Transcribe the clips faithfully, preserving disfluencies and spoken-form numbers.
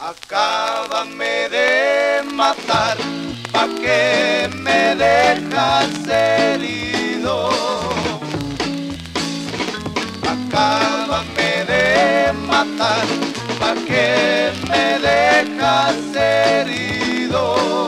Acábame de matar, pa' que me dejas herido. Acábame de matar, pa' que me dejas herido.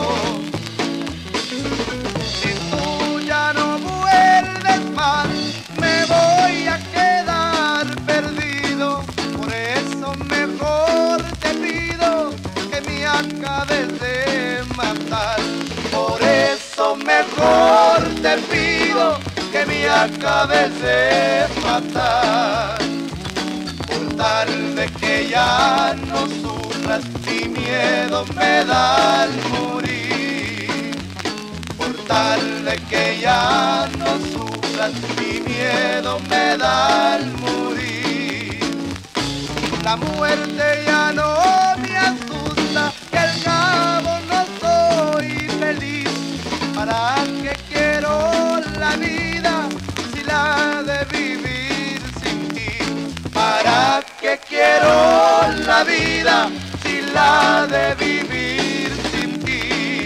Si tú ya no vuelves más, me voy a quedar perdido. Por eso mejor te pido que me acabes de matar. Por eso mejor te pido que me acabes de matar. Por tal de que ya no sufras, mi miedo me da al morir. Por tal de que ya no sufras, mi miedo me da al morir. La muerte ya no me asusta, que al cabo no soy feliz. ¿Para qué quiero la vida si la de vivir sin ti? ¿Para qué quiero la vida si la de vivir sin ti?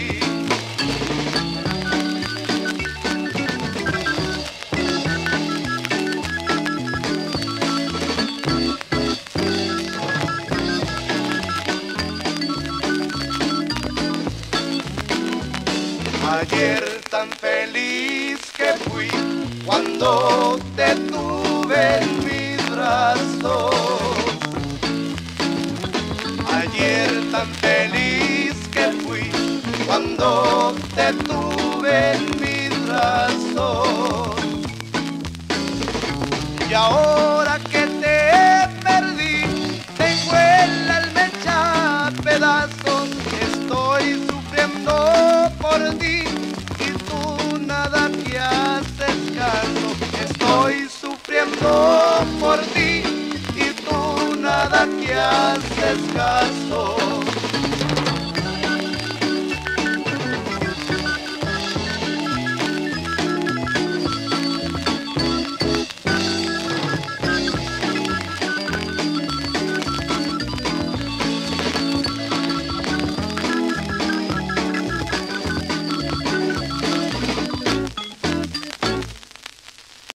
Ayer tan feliz que fui cuando te tuve en mis brazos. Ayer tan feliz que fui cuando te tuve en mis brazos. Y ahora que te perdí, tengo el alma hecha pedazos. Estoy sufriendo por ti y tú nada que haces caso. Estoy sufriendo por ti y tú nada que haces caso.